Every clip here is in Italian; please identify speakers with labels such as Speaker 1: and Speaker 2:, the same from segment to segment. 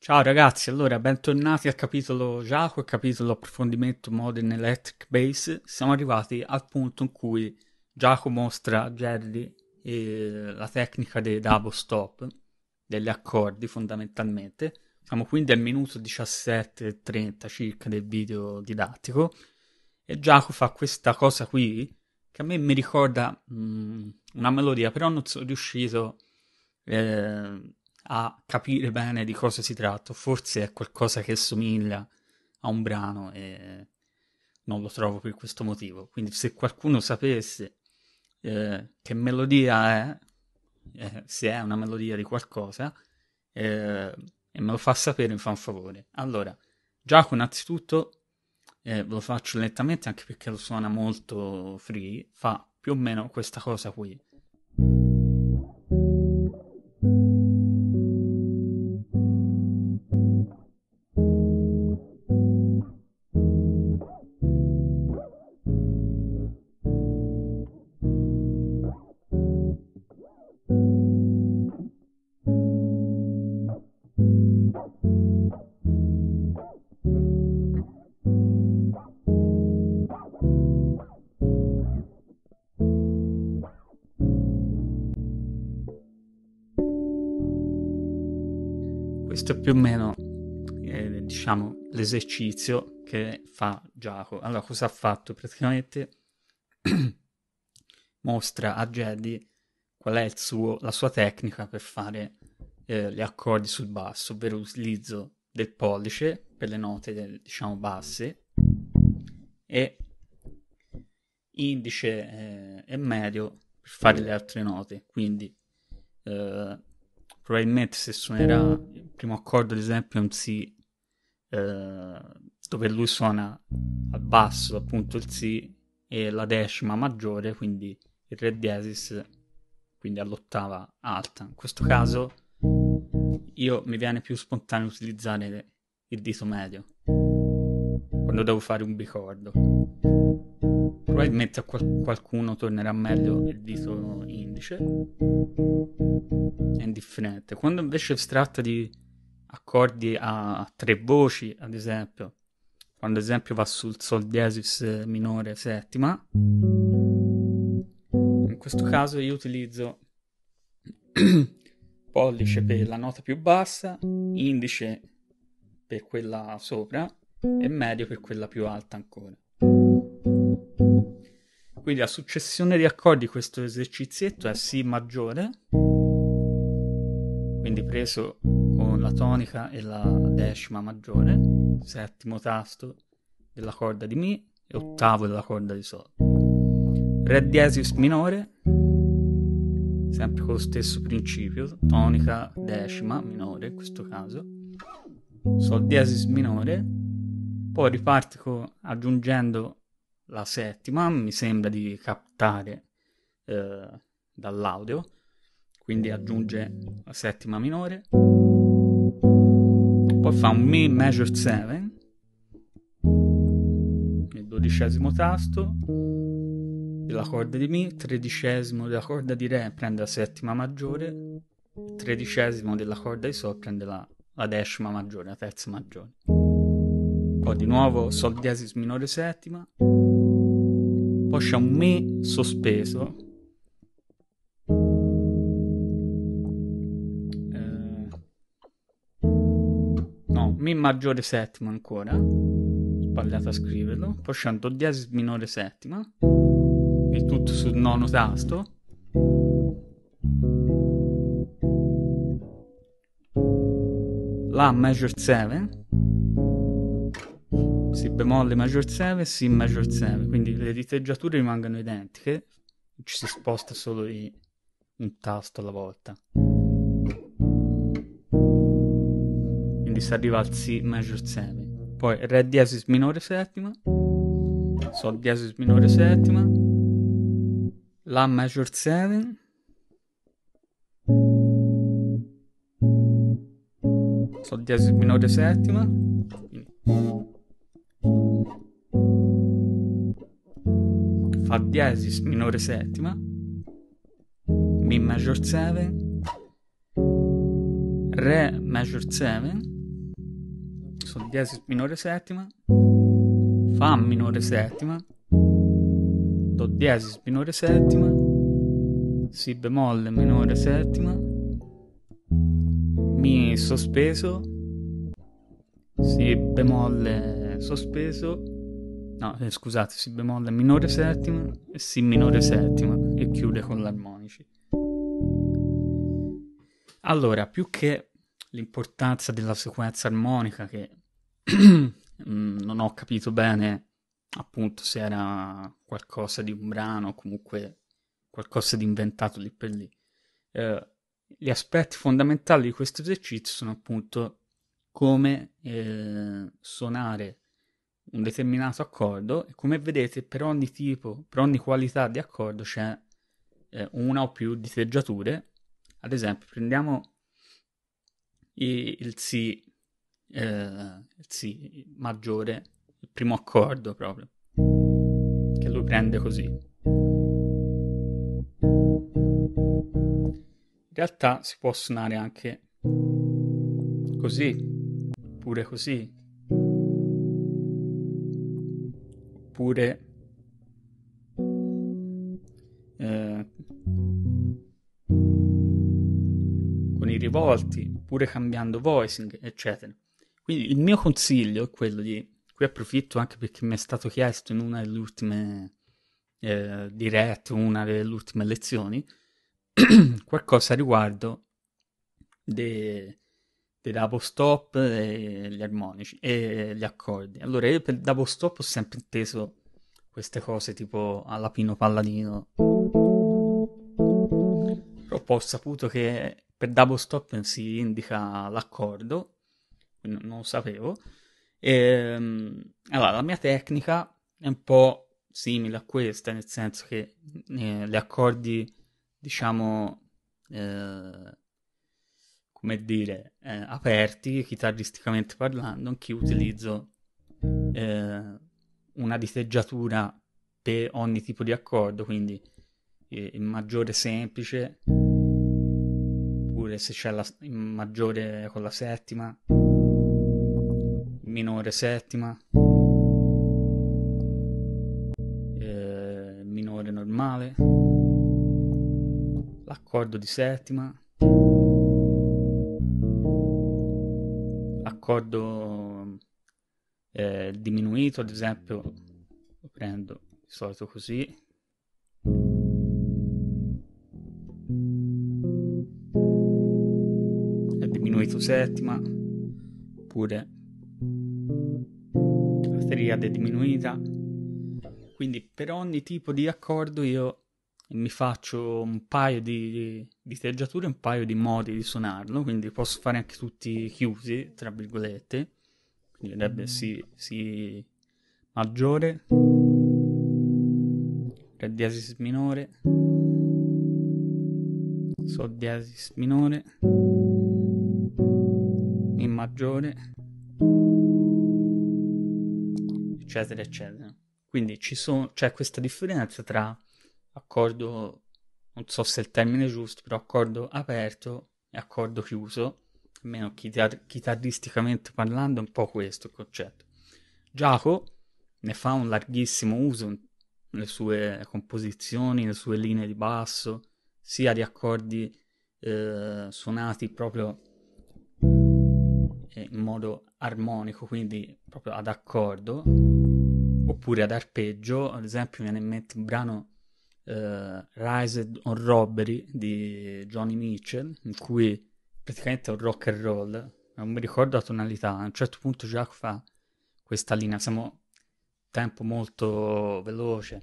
Speaker 1: Ciao ragazzi, allora bentornati al capitolo Giacomo, al capitolo approfondimento Modern Electric Bass. Siamo arrivati al punto in cui Giacomo mostra a Jerry la tecnica dei double stop, degli accordi fondamentalmente. Siamo quindi al minuto 17:30 circa del video didattico e Giacomo fa questa cosa qui che a me mi ricorda una melodia, però non sono riuscito a capire bene di cosa si tratta. Forse è qualcosa che somiglia a un brano e non lo trovo per questo motivo. Quindi se qualcuno sapesse che melodia è, se è una melodia di qualcosa, e me lo fa sapere, mi fa un favore. Allora, Giacomo innanzitutto, ve lo faccio lentamente anche perché lo suona molto free, fa più o meno questa cosa qui. Questo è più o meno, diciamo, l'esercizio che fa Giacomo. Allora, cosa ha fatto? Praticamente mostra a Jedi qual è la sua tecnica per fare gli accordi sul basso, ovvero l'utilizzo del pollice per le note, diciamo, basse e indice e medio per fare le altre note. Quindi eh, probabilmente se suonerà il primo accordo, ad esempio, è un Si, dove lui suona al basso appunto il Si e la decima maggiore, quindi il Re diesis, quindi all'ottava alta. In questo caso io mi viene più spontaneo utilizzare il dito medio quando devo fare un bicordo. Probabilmente a qualcuno tornerà meglio il dito indice, è indifferente. Quando invece si tratta di accordi a tre voci, ad esempio, quando ad esempio va sul Sol diesis minore settima, in questo caso io utilizzo pollice per la nota più bassa, indice per quella sopra e medio per quella più alta ancora. Quindi la successione di accordi di questo esercizietto è Si maggiore, quindi preso con la tonica e la decima maggiore, settimo tasto della corda di Mi e ottavo della corda di Sol. Re diesis minore, sempre con lo stesso principio, tonica decima minore in questo caso, Sol diesis minore, poi riparte aggiungendo la settima, mi sembra di captare dall'audio, quindi aggiunge la settima minore, poi fa un Mi major 7, il dodicesimo tasto della corda di Mi, tredicesimo della corda di Re prende la settima maggiore, tredicesimo della corda di Sol prende la decima maggiore, la terza maggiore. Poi di nuovo Sol diesis minore settima, poi c'è un Mi sospeso, no, Mi maggiore settima ancora, sbagliato a scriverlo, poi c'è un Do diesis minore settima, il tutto sul nono tasto, La major 7, Si bemolle major 7, Si major 7, quindi le diteggiature rimangono identiche, ci si sposta solo di un tasto alla volta. Quindi si arriva al Si major 7, poi Re diesis minore settima, Sol diesis minore settima, La major 7, Sol diesis minore settima, Fa diesis minore settima, Mi major 7, Re major 7, Sol diesis minore settima, Fa minore settima, Do diesis minore settima, Si bemolle minore settima, Mi sospeso, Si bemolle sospeso, no, scusate, Si bemolle minore settima e Si minore settima, e chiude con l'armonici. Allora, più che l'importanza della sequenza armonica, che non ho capito bene appunto se era qualcosa di un brano o comunque qualcosa di inventato lì per lì, gli aspetti fondamentali di questo esercizio sono appunto come suonare un determinato accordo, e come vedete per ogni tipo, per ogni qualità di accordo c'è una o più diteggiature. Ad esempio prendiamo il Si maggiore, il primo accordo proprio, che lui prende così. In realtà si può suonare anche così, oppure così, oppure con i rivolti, oppure cambiando voicing, eccetera. Quindi il mio consiglio è quello di, qui approfitto anche perché mi è stato chiesto in una delle ultime dirette, una delle ultime lezioni, qualcosa riguardo dei double stop e gli armonici e gli accordi. Allora io per double stop ho sempre inteso queste cose tipo alla Pino Palladino, però poi ho saputo che per double stop si indica l'accordo, quindi non lo sapevo. Allora, la mia tecnica è un po' simile a questa, nel senso che gli accordi, diciamo, come dire, aperti, chitarristicamente parlando, anch'io utilizzo una diteggiatura per ogni tipo di accordo, quindi il maggiore semplice, oppure se c'è il maggiore con la settima, minore settima, minore normale, l'accordo di settima, l'accordo diminuito, ad esempio lo prendo di solito così, è diminuito settima, oppure la triade diminuita. Quindi per ogni tipo di accordo io mi faccio un paio di diteggiature, un paio di modi di suonarlo, quindi posso fare anche tutti chiusi, tra virgolette, quindi sarebbe Si maggiore, Re diesis minore, Sol diesis minore, Mi maggiore, eccetera eccetera. Quindi c'è questa differenza tra accordo, non so se è il termine giusto, però accordo aperto e accordo chiuso, almeno chitarristicamente parlando è un po' questo il concetto. Giacomo ne fa un larghissimo uso nelle sue composizioni, nelle sue linee di basso, sia di accordi suonati proprio in modo armonico, quindi proprio ad accordo, oppure ad arpeggio. Ad esempio mi viene in mente il brano Rised on Robbery di Johnny Mitchell, in cui praticamente è un rock and roll, non mi ricordo la tonalità, a un certo punto Jacques fa questa linea, siamo tempo molto veloce,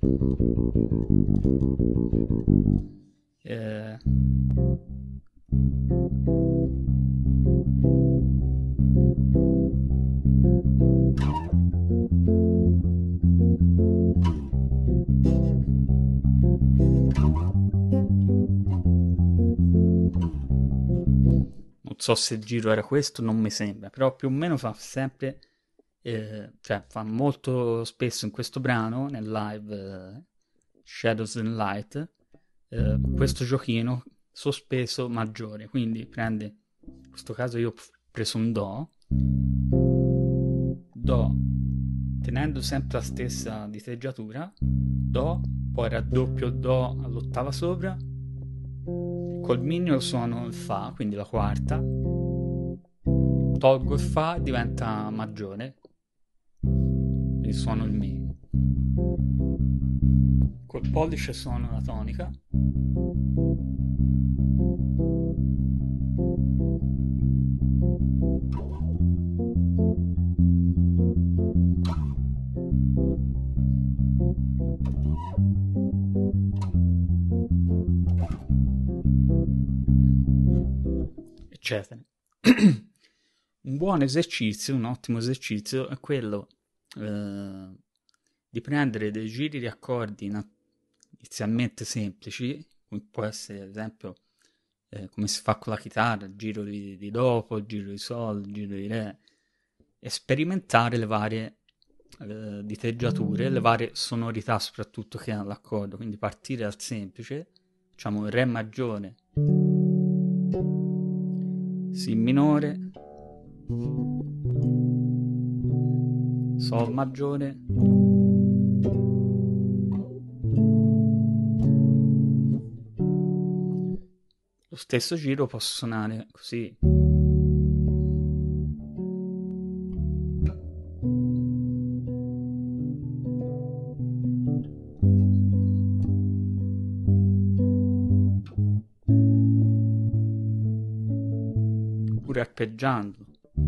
Speaker 1: non so se il giro era questo, non mi sembra, però più o meno fa sempre, cioè fa molto spesso in questo brano, nel live Shadows and Light, questo giochino sospeso maggiore, quindi prende, in questo caso io ho preso un Do, Do, tenendo sempre la stessa diteggiatura, Do, poi raddoppio Do all'ottava sopra, col mignolo suono il Fa, quindi la quarta, tolgo il Fa, diventa maggiore, quindi suono il Mi. Col pollice suono la tonica, eccetera. Un buon esercizio, un ottimo esercizio è quello di prendere dei giri di accordi inizialmente semplici, come può essere ad esempio come si fa con la chitarra, il giro di Do, il giro di Sol, il giro di Re, e sperimentare le varie diteggiature, le varie sonorità soprattutto che ha l'accordo, quindi partire dal semplice, diciamo Re maggiore, Si minore, Sol maggiore, lo stesso giro posso suonare così. Pure arpeggiando.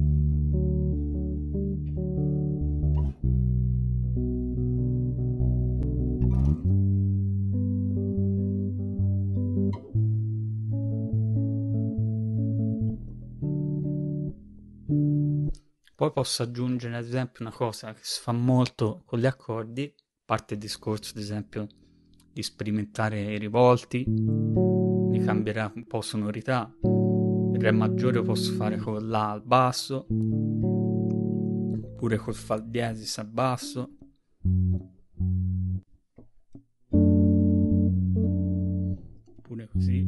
Speaker 1: Poi posso aggiungere ad esempio una cosa che si fa molto con gli accordi, a parte il discorso ad esempio di sperimentare i rivolti, di cambiare un po' sonorità. Il Re maggiore lo posso fare con La al basso, oppure col Fa diesis al basso. Oppure così.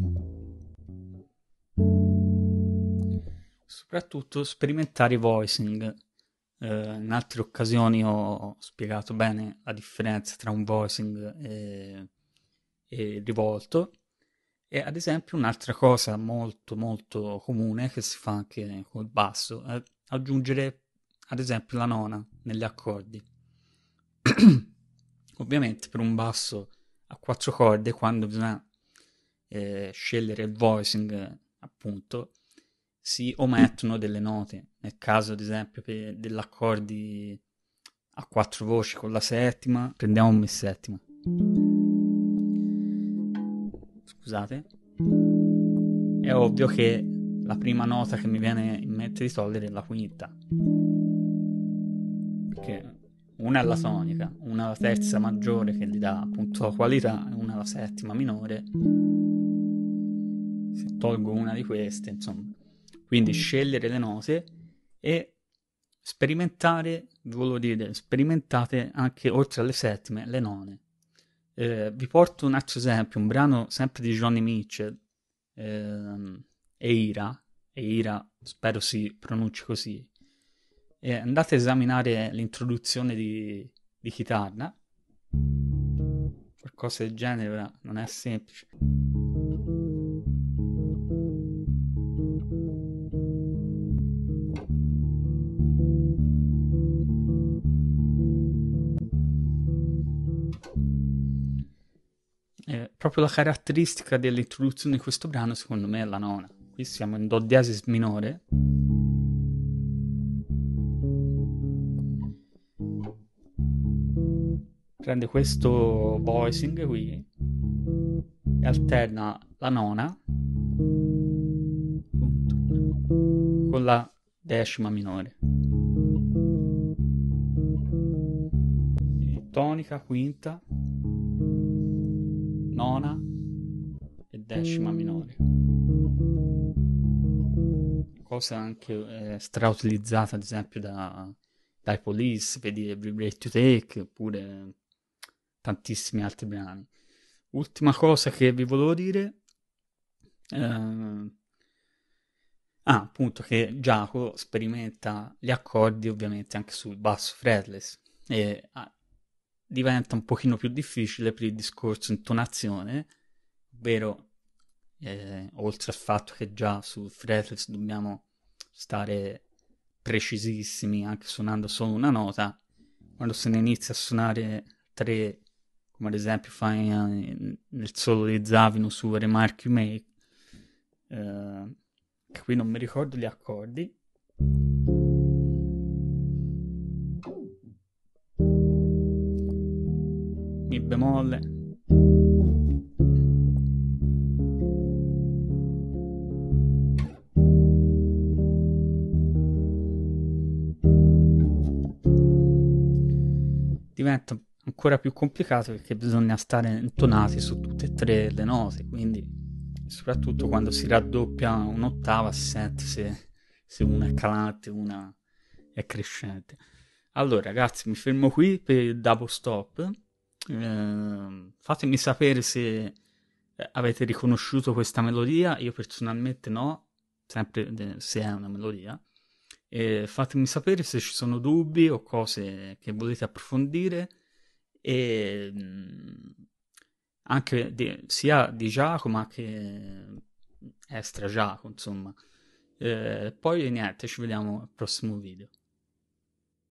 Speaker 1: Soprattutto sperimentare i voicing. In altre occasioni ho spiegato bene la differenza tra un voicing e rivolto. E ad esempio un'altra cosa molto molto comune che si fa anche col basso è aggiungere ad esempio la nona negli accordi. Ovviamente per un basso a quattro corde, quando bisogna scegliere il voicing, appunto, si omettono delle note. Nel caso, ad esempio, dell'accordi a quattro voci con la settima, prendiamo un Mi settima. Scusate. È ovvio che la prima nota che mi viene in mente di togliere è la quinta. Perché una è la tonica, una è la terza maggiore che gli dà appunto la qualità, e una è la settima minore. Se tolgo una di queste, insomma. Quindi scegliere le note e sperimentare, vi volevo dire, sperimentate anche oltre alle settime le none. Vi porto un altro esempio, un brano sempre di Johnny Mitchell, Eira, spero si pronunci così. Andate a esaminare l'introduzione di chitarra, qualcosa del genere non è semplice. Proprio la caratteristica dell'introduzione di questo brano secondo me è la nona. Qui siamo in Do diesis minore. Prende questo voicing qui e alterna la nona con la decima minore. Quindi tonica, quinta, nona e decima minore. Cosa anche strautilizzata ad esempio dai Police, vedi Every Breath You Take, oppure tantissimi altri brani. Ultima cosa che vi volevo dire, Ah, appunto che Giacomo sperimenta gli accordi ovviamente anche sul basso fretless e diventa un pochino più difficile per il discorso intonazione, ovvero oltre al fatto che già sul fretless dobbiamo stare precisissimi anche suonando solo una nota, quando se ne inizia a suonare tre, come ad esempio fa nel solo di Zavino su Remark You Make, che qui non mi ricordo gli accordi. Mi bemolle. Diventa ancora più complicato perché bisogna stare intonati su tutte e tre le note, quindi soprattutto quando si raddoppia un'ottava si sente se una è calante, una è crescente. Allora ragazzi, mi fermo qui per il double stop. Fatemi sapere se avete riconosciuto questa melodia, io personalmente no, sempre se è una melodia. E fatemi sapere se ci sono dubbi o cose che volete approfondire e anche sia di Giacomo che extra Giacomo, insomma. Poi niente, ci vediamo al prossimo video.